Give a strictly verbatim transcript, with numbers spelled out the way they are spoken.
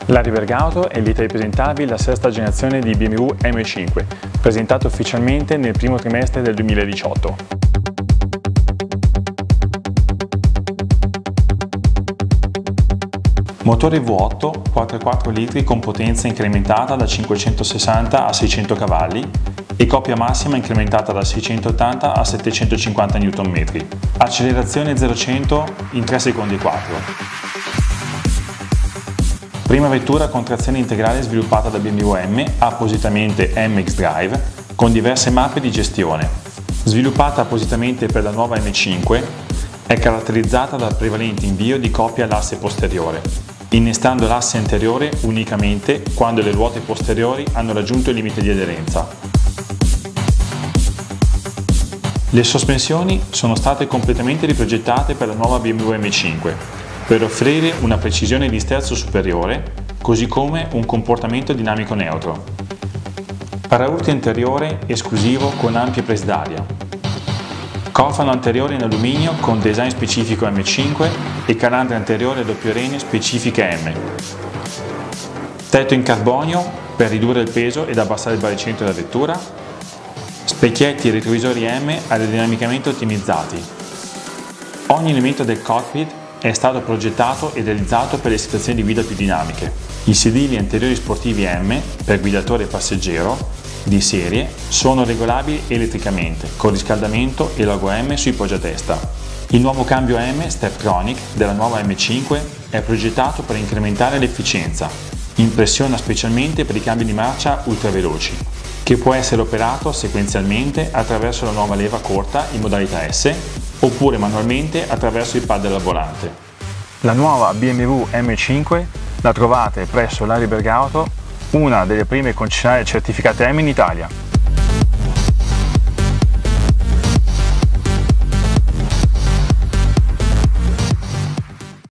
Lari Bergauto è lieta di presentarvi la sesta generazione di B M W M cinque, presentata ufficialmente nel primo trimestre del duemiladiciotto. Motore V otto quattro virgola quattro litri con potenza incrementata da cinquecentosessanta a seicento cavalli e coppia massima incrementata da seicentottanta a settecentocinquanta newton metri. Accelerazione zero a cento in tre secondi e quattro. Prima vettura con trazione integrale sviluppata da B M W M, appositamente M X-Drive, con diverse mappe di gestione. Sviluppata appositamente per la nuova M cinque, è caratterizzata dal prevalente invio di coppia all'asse posteriore, innestando l'asse anteriore unicamente quando le ruote posteriori hanno raggiunto il limite di aderenza. Le sospensioni sono state completamente riprogettate per la nuova B M W M cinque, per offrire una precisione di sterzo superiore, così come un comportamento dinamico neutro. Paraurti anteriore esclusivo con ampie prese d'aria. Cofano anteriore in alluminio con design specifico M cinque e calandre anteriore a doppio rene specifiche M. Tetto in carbonio per ridurre il peso ed abbassare il baricentro della vettura. Specchietti e retrovisori M aerodinamicamente ottimizzati. Ogni elemento del cockpit è stato progettato e realizzato per le situazioni di guida più dinamiche. I sedili anteriori sportivi M, per guidatore e passeggero, di serie, sono regolabili elettricamente, con riscaldamento e logo M sui poggiatesta. Il nuovo cambio M Steptronic della nuova M cinque è progettato per incrementare l'efficienza. Impressiona specialmente per i cambi di marcia ultraveloci, che può essere operato sequenzialmente attraverso la nuova leva corta in modalità S, oppure manualmente attraverso il pad al volante. La nuova B M W M cinque la trovate presso Lari Bergauto, una delle prime concessionarie certificate M in Italia.